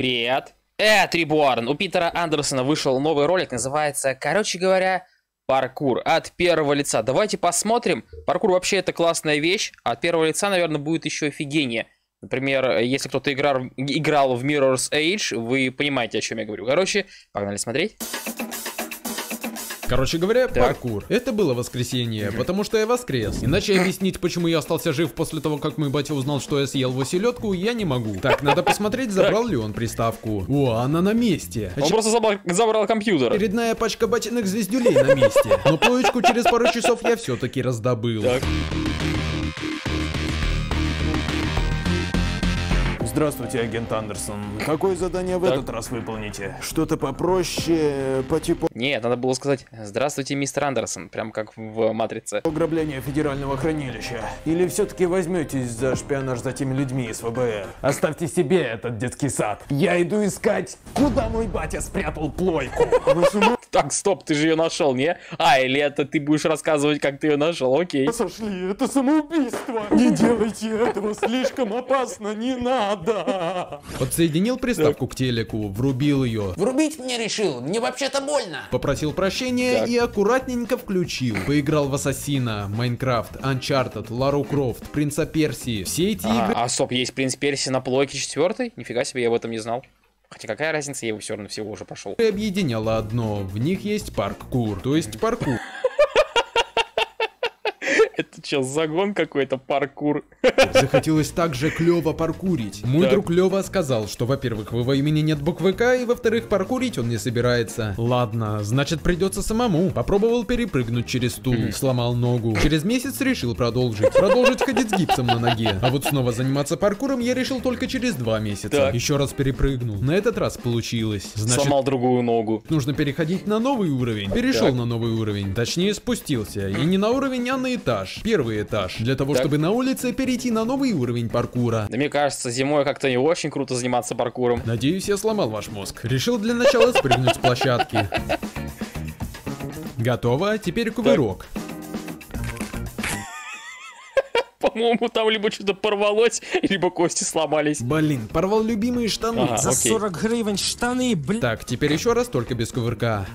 Привет. Трибуарн. У Питера Андерсона вышел новый ролик, называется, короче говоря, паркур от первого лица. Давайте посмотрим. Паркур вообще это классная вещь, а от первого лица, наверное, будет еще офигеннее. Например, если кто-то играл в Mirror's Edge, вы понимаете, о чем я говорю. Короче, погнали смотреть. Короче говоря, паркур. Это было воскресенье, потому что я воскрес. Иначе объяснить, почему я остался жив после того, как мой батя узнал, что я съел его селедку, я не могу. Так, надо посмотреть, забрал ли он приставку. О, она на месте. Он просто забрал компьютер. Очередная пачка батиных звездюлей на месте. Но плоечку через пару часов я все-таки раздобыл. Так. Здравствуйте, агент Андерсон. Какое задание в этот раз выполните? Что-то попроще, по типу... Нет, надо было сказать «Здравствуйте, мистер Андерсон», прям как в «Матрице». Ограбление федерального хранилища. Или все-таки возьметесь за шпионаж за теми людьми из ФБР? Оставьте себе этот детский сад. Я иду искать, куда мой батя спрятал плойку. Так, стоп, ты же ее нашел, не? Или это ты будешь рассказывать, как ты ее нашел, окей. Сошли, это самоубийство. Не делайте этого, слишком опасно, не надо. Подсоединил приставку к телеку, врубил ее. Врубить мне решил, мне вообще-то больно. Попросил прощения и аккуратненько включил. Поиграл в Ассасина, Майнкрафт, Uncharted, Лару Крофт, Принца Персии. Все эти игры... А стоп, есть Принц Персии на плойке 4? Нифига себе, я об этом не знал. Хотя какая разница, я его все равно всего уже пошел. Объединяло одно, в них есть паркур, то есть паркур. Это что, загон какой-то, паркур? Захотелось также клево паркурить. Мой друг Лева сказал, что, во-первых, в его имени нет буквы К, и, во-вторых, паркурить он не собирается. Ладно, значит, придется самому. Попробовал перепрыгнуть через стул, сломал ногу. Через месяц решил продолжить. Продолжить ходить с гипсом на ноге. А вот снова заниматься паркуром я решил только через 2 месяца. Так. Еще раз перепрыгнул. На этот раз получилось. Значит, Сломал другую ногу. нужно переходить на новый уровень. Перешел на новый уровень. Точнее, спустился. И не на уровень, а на этаж. Первый этаж. Для того, чтобы на улице перейти на новый уровень паркура. Да мне кажется, зимой как-то не очень круто заниматься паркуром. Надеюсь, я сломал ваш мозг. Решил для начала спрыгнуть с площадки. Готово, теперь кувырок. По-моему, там либо что-то порвалось, либо кости сломались. Блин, порвал любимые штаны. Ага, За окей. 40 гривен штаны, блин. Так, теперь еще раз, только без кувырка.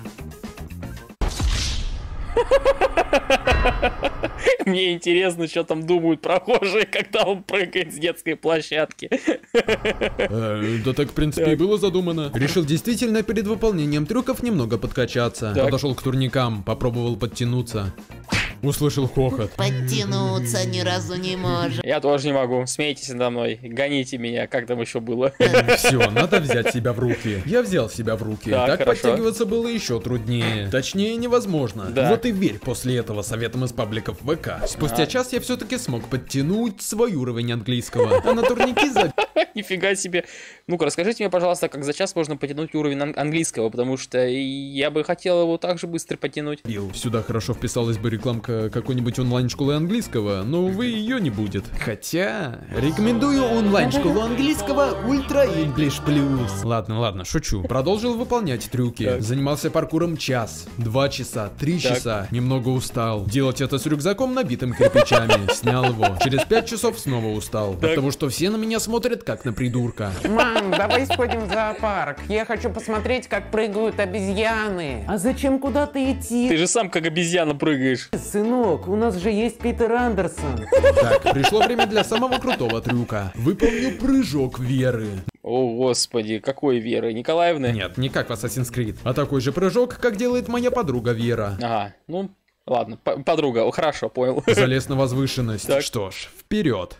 Мне интересно, что там думают прохожие, когда он прыгает с детской площадки. Да так, в принципе, и было задумано. Решил действительно перед выполнением трюков немного подкачаться. Так. Подошел к турникам, попробовал подтянуться. Услышал хохот. Подтянуться ни разу не можем. Я тоже не могу. Смейтесь надо мной. Гоните меня. Как там еще было? Все, надо взять себя в руки. Я взял себя в руки. Так, Так хорошо. подтягиваться было еще труднее. Точнее, невозможно. Да. Вот и верь после этого советам из пабликов ВК. Спустя час я все-таки смог подтянуть свой уровень английского. А на турники забил. Нифига себе. Ну-ка, расскажите мне, пожалуйста, как за час можно потянуть уровень английского, потому что я бы хотел его так же быстро потянуть. Сюда хорошо вписалась бы рекламка какой-нибудь онлайн-школы английского, но, увы, ее не будет. Хотя, рекомендую онлайн-школу английского Ultra English Plus. Ладно, шучу. Продолжил выполнять трюки. Так. Занимался паркуром час, 2 часа, 3 Так. часа. Немного устал. Делать это с рюкзаком, набитым кирпичами. Снял его. Через 5 часов снова устал. Так. Потому что все на меня смотрят как на придурка. Мам, давай сходим в зоопарк. Я хочу посмотреть, как прыгают обезьяны. А зачем куда-то идти? Ты же сам как обезьяна прыгаешь. Сынок, у нас же есть Питер Андерсон. Так, пришло время для самого крутого трюка. Выполню прыжок Веры. О, господи, какой Веры? Николаевны? Нет, не как в Assassin's Creed, а такой же прыжок, как делает моя подруга Вера. Ага, ну, ладно, подруга, хорошо, понял. Залез на возвышенность. Так. Что ж, вперед.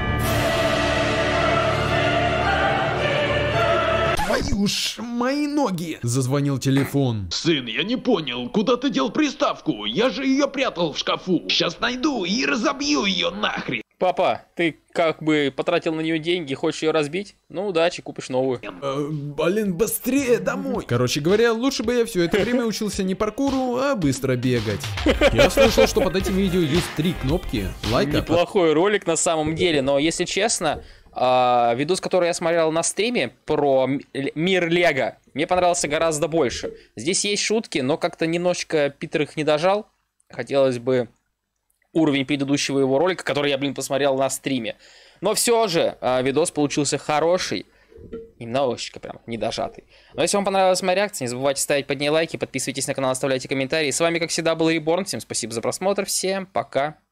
Твою ж, мои ноги! Зазвонил телефон. Сын, я не понял, куда ты дел приставку? Я же ее прятал в шкафу. Сейчас найду и разобью ее нахрен. Папа, ты как бы потратил на нее деньги, хочешь ее разбить? Ну, удачи, купишь новую. Блин, быстрее домой! Короче говоря, лучше бы я все это время учился не паркуру, а быстро бегать. Я слышал, что под этим видео есть 3 кнопки. Лайка. Неплохой ролик на самом деле, но если честно, видос, который я смотрел на стриме про мир Лего, мне понравился гораздо больше. Здесь есть шутки, но как-то немножечко Питер их не дожал. Хотелось бы уровень предыдущего его ролика, который я, посмотрел на стриме. Но все же, видос получился хороший. немножечко прям недожатый. Но если вам понравилась моя реакция, не забывайте ставить под ней лайки, подписывайтесь на канал, оставляйте комментарии. С вами, как всегда, был Reborn. Всем спасибо за просмотр, всем пока.